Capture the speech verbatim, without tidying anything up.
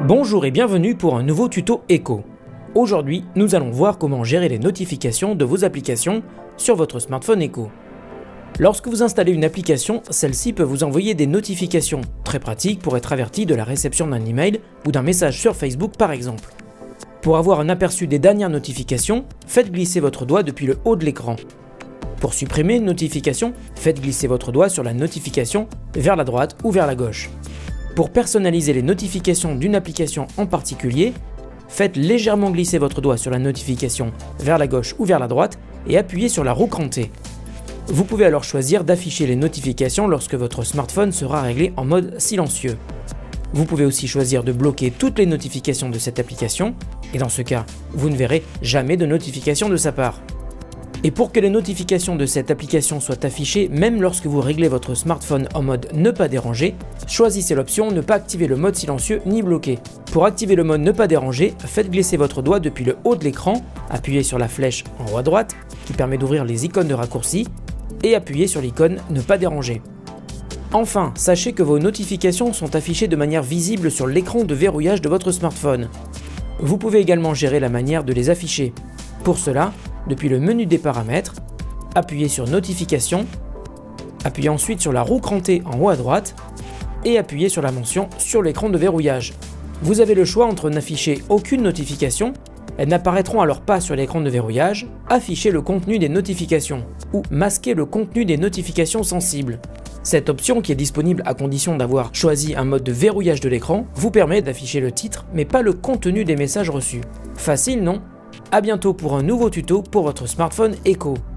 Bonjour et bienvenue pour un nouveau tuto éco. Aujourd'hui, nous allons voir comment gérer les notifications de vos applications sur votre smartphone éco. Lorsque vous installez une application, celle-ci peut vous envoyer des notifications, très pratiques pour être averti de la réception d'un email ou d'un message sur Facebook par exemple. Pour avoir un aperçu des dernières notifications, faites glisser votre doigt depuis le haut de l'écran. Pour supprimer une notification, faites glisser votre doigt sur la notification vers la droite ou vers la gauche. Pour personnaliser les notifications d'une application en particulier, faites légèrement glisser votre doigt sur la notification vers la gauche ou vers la droite et appuyez sur la roue crantée. Vous pouvez alors choisir d'afficher les notifications lorsque votre smartphone sera réglé en mode silencieux. Vous pouvez aussi choisir de bloquer toutes les notifications de cette application et dans ce cas, vous ne verrez jamais de notification de sa part. Et pour que les notifications de cette application soient affichées même lorsque vous réglez votre smartphone en mode ne pas déranger, choisissez l'option ne pas activer le mode silencieux ni bloqué. Pour activer le mode ne pas déranger, faites glisser votre doigt depuis le haut de l'écran, appuyez sur la flèche en haut à droite qui permet d'ouvrir les icônes de raccourci et appuyez sur l'icône ne pas déranger. Enfin, sachez que vos notifications sont affichées de manière visible sur l'écran de verrouillage de votre smartphone. Vous pouvez également gérer la manière de les afficher. Pour cela, depuis le menu des paramètres, appuyez sur Notifications, appuyez ensuite sur la roue crantée en haut à droite et appuyez sur la mention sur l'écran de verrouillage. Vous avez le choix entre n'afficher aucune notification, elles n'apparaîtront alors pas sur l'écran de verrouillage, afficher le contenu des notifications ou masquer le contenu des notifications sensibles. Cette option, qui est disponible à condition d'avoir choisi un mode de verrouillage de l'écran, vous permet d'afficher le titre mais pas le contenu des messages reçus. Facile, non ? A bientôt pour un nouveau tuto pour votre smartphone éco.